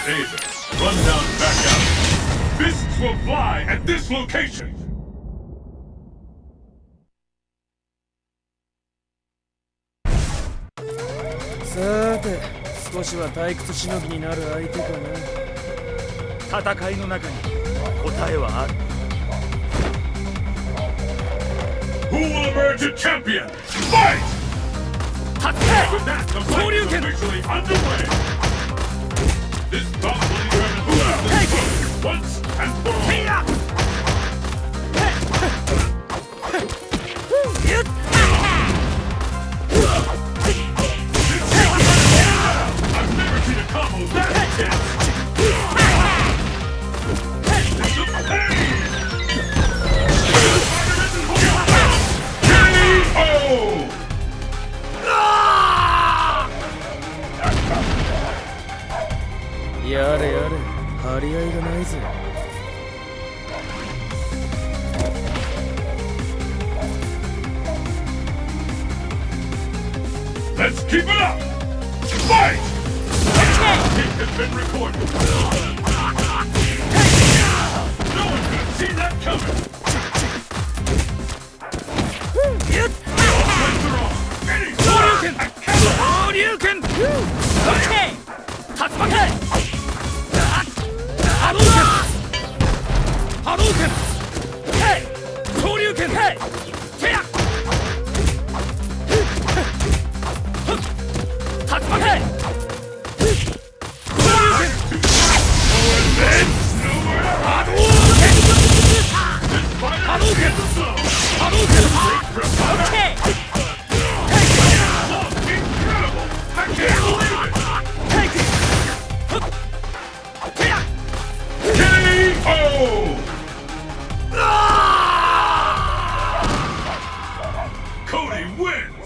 Asia. Rundown back out. Fists will fly at this location. さて、少しは退屈しのぎになる相手かな。戦いの中に答えはある。 Who will emerge a champion? Fight! With that, the fight is officially underway. This bout will determine who wins this fight once and for all. I've never seen a combo that intense. It's a pain. KO! やれやれ、張り合いがないぜ。 Let's keep it up! Fight! It has been recorded. No one could have seen that coming. Okay! Tatsumake! Hadouken! Hey! Shoryuken! Hey! Teya! Tatsumake! Shoryuken! Hadouken! Hadouken! Hadouken! Okay! Incredible! I can't believe it! Take it! KO! Cody wins!